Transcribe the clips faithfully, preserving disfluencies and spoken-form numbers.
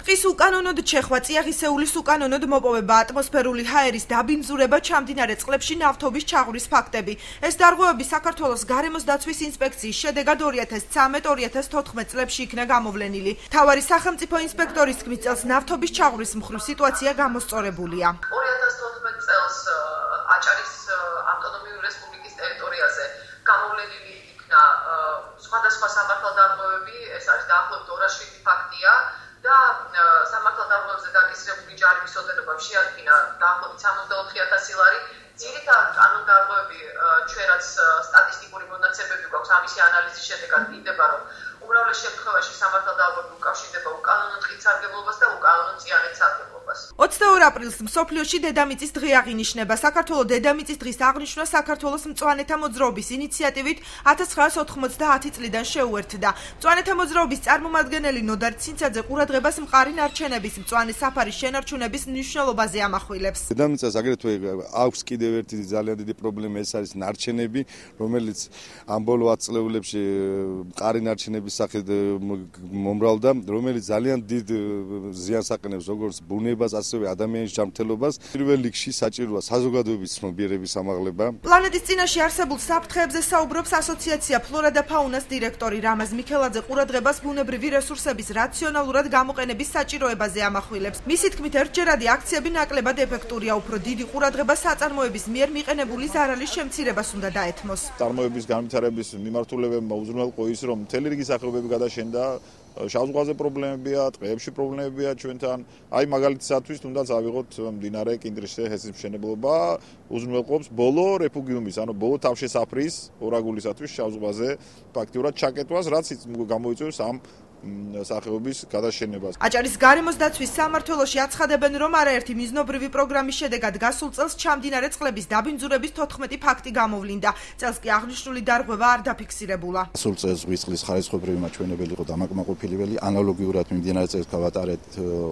ტყის უკანონოდ ჩეხვა, წიაღისეულის უკანონოდ მოპოვება, ატმოსფერული ჰაერის დაბინძურება, ჩამდინარე წყლებში ნავთობის ჩაღვრის ფაქტები. ეს დარღვევები საქართველოს გარემოს დაცვის ინსპექციის შედეგად ორი ათას ცხრამეტ ორი ათას თოთხმეტ წლებში იქნა გამოვლენილი. მთავარი სახელმწიფო ინსპექტორის თქმით, წელს ნავთობის ჩაღვრის მხრივ სიტუაცია გამოსწორებულია. ორი ათას თოთხმეტ წელს აჭარის ავტონომიური რესპუბლიკის ტერიტორიაზე გამოვლენილი იქნა სხვადასხვა სამართალდარღვევები, ეს არის დაახლოებით ორასი ფაქტია. და სამართალდარღვევებზე დაკისრებული ჯარიმის ოდენობა შეადგინა დაახლოებით სამოცდაოთხი ათასი ლარი. ძირითადად კანონდარღვევები ჩვენ რაც სტატისტიკური მონაცემები გვაქვს ამისი ანალიზის შედეგად მინდება რომ უმრავლეს შემთხვევაში სამართალდარღვევები უკავშირდება უკანონო ტყით სარგებლობას და უკანონო წიაღით სარგებლობას. ოცდაორ აპრილს მსოფლიოში დედამიწის დღე აღინიშნება. საქართველოს დედამიწის დღის აღნიშვნა საქართველოს მწვანეთა მოძრაობის ინიციატივით ათას ცხრაას ოთხმოცდაათი წლიდან შეუერთდა. მწვანეთა მოძრაობის წარმომადგენელი ნოდარ ცინცაძე ყურადღებას მყარი ნარჩენების მწვანე საფარის შენარჩუნების მნიშვნელობაზე ამახვილებს. დედამიწას აგრეთვე აქვს კიდევ ერთი ძალიან დიდი პრობლემა, ეს არის ნარჩენები, რომელიც ამ ბოლო ათ წლებში მყარი ნარჩენების სახით მომრავლდა, რომელიც ძალიან დიდ ზიანს აყენებს როგორც ბუნებას, ასევე ადამიანის ჯანმრთელობას. პირველ რიგში საჭიროა საზოგადოების ცნობიერების ამაღლება. პლანეტის წინაშე არსებულ საფრთხეებზე საუბრობს ასოციაცია ფლორა და ფაუნას დირექტორი რამაზ მიქელაძე ყურადღებას ბუნებრივი რესურსების რაციონალურად გამოყენების საჭიროებაზე ამახვილებს. მისი თქმით, ერთჯერადი აქციები ნაკლებად ეფექტურია, უფრო დიდი ყურადღება საწარმოების მიერ მიყენებული ზარალის შემცირებას უნდა დაეთმოს. წარმოების განვითარების მიმართულებებმა უზრუნველყო ის, რომ მთელი რიგი სახეობები გადაშენდა, შავ ზღვაზე პრობლემებია, ტყეებში პრობლემებია ჩვენთან. აი მაგალითისათვის თუნდაც ავიღოთ მდინარე კინტრისე ჰესის მშენებლობა უზრუნველყოფს ბოლო რეფუგიუმის, ანუ ბოლო თავშესაფრის ორაგულისათვის შავ ზღვაზე ფაქტიურად ჩაკეტვას, რაც გამოიწვევს ამ სახეობის გადაშენებას. აჭარის გარემოს დაცვის სამმართველოში აცხადებენ, რომ არაერთი მიზნობრივი პროგრამის შედეგად გასულ წელს ჩამდინარე წყლების დაბინძურების თოთხმეტი ფაქტი გამოვლინდა. წელს კი აღნიშნული დარღვევა არ დაფიქსირებულა. გასულ წელს ზღვის წყლის ხარისხობრივი მაჩვენებელი იყო დამაკმაყოფილებელი. ანალოგიურად მიმდინარე წელს გავატარეთ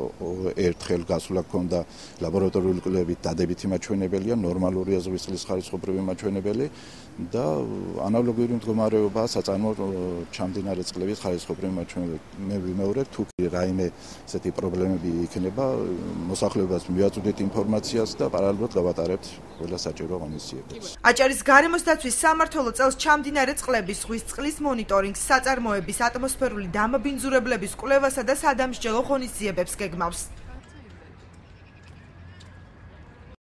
ერთხელ გასულა ჰქონდა ლაბორატორიული კვლევით დადებითი მაჩვენებელია, ნორმალურია ზღვის წყლის ხარისხობრივი მაჩვენებელი და ანალოგიური მდგომარეობა საწარმო ჩამდინარე წყლების ხარისხობრივი მაჩვენებელი. მე ვიმეორებ თუ რაიმე ესეთი პრობლემები იქნება, მოსახლეობას მივაწვდით ინფორმაციას და პარალელურად გავატარებთ ყველა საჭირო ღონისძიებებს. აჭარის გარემოს დაცვის სამმართველო წელს ჩამდინარე წყლების, ზღვის წყლის მონიტორინგს, საწარმოების, ატმოსფერული დამბინძურებლების კვლევასა და სადამსჯელო ღონისძიებებს გეგმავს.